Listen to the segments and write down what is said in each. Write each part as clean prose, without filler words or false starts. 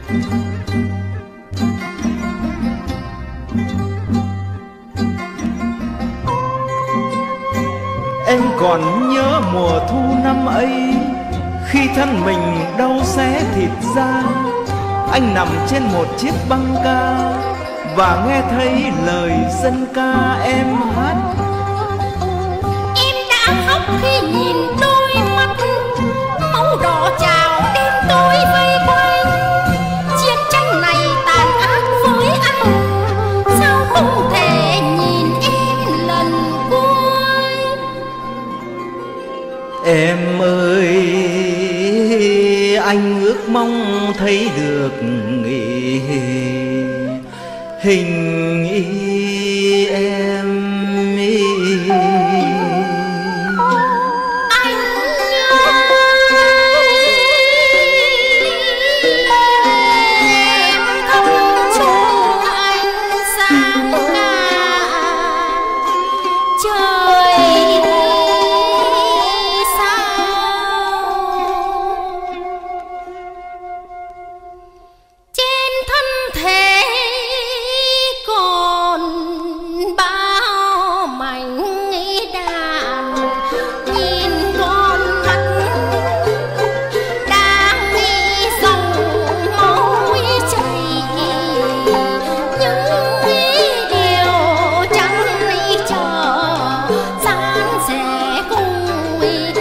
Em còn nhớ mùa thu năm ấy, khi thân mình đau xé thịt da, anh nằm trên một chiếc băng ca và nghe thấy lời dân ca em hát. Em đã khóc khi nhìn đôi mắt máu đỏ trào đêm tối vây quanh. Chiến tranh này tàn ác với anh, sao không thể nhìn em lần cuối. Em ơi, anh ước mong thấy được hình em. Anh nhớ em không cho anh sang ngả trời sao. Trên thân thể còn bao mảnh đạn, nhìn con mắt đang dòng máu chảy. Những điều chẳng chờ gian sẽ cùng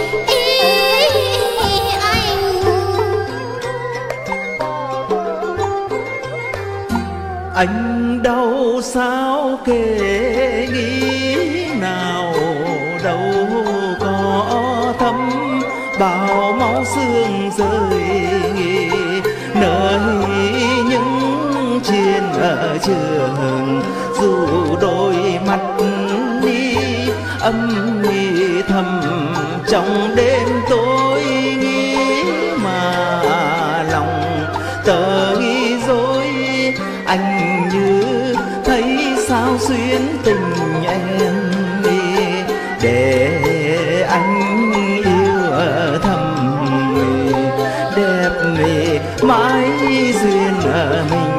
Anh đau sao kể nghĩ nào, đâu có thấm bao máu xương rơi nơi những chiến trường. Dù đôi mắt đi âm thầm trong đêm tối nghĩ mà lòng tờ nghi dối. Anh như thấy sao xuyến tình em đi, để anh yêu thầm đẹp mãi duyên mình.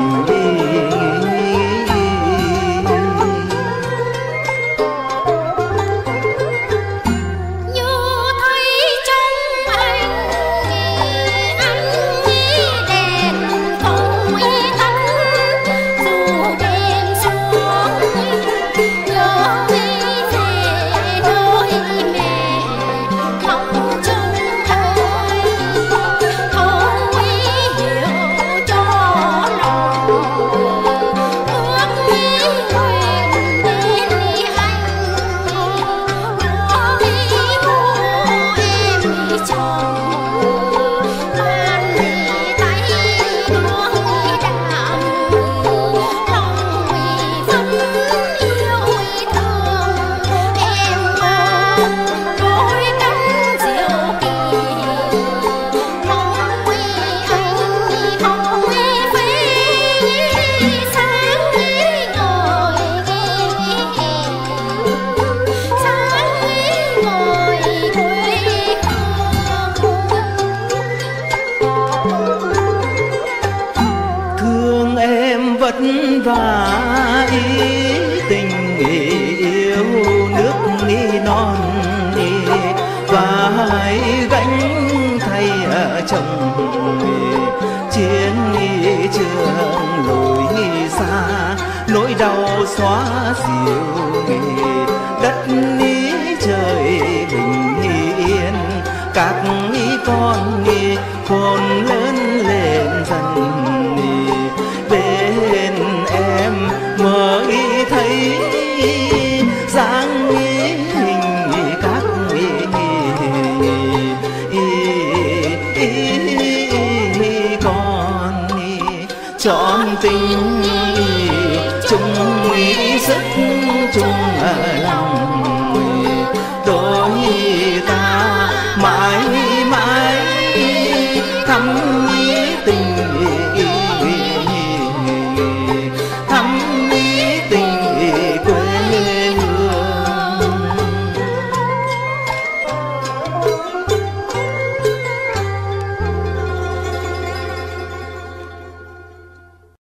Vất vả ý tình yêu nước non và hai gánh thay chồng chiến trường lối xa, nỗi đau xóa dịu đất trời bình yên. Các con khôn lớn lên dần bên em mới thấy dáng hình các con trọn tình chung sức chung lòng đôi ta mãi mãi thắm tình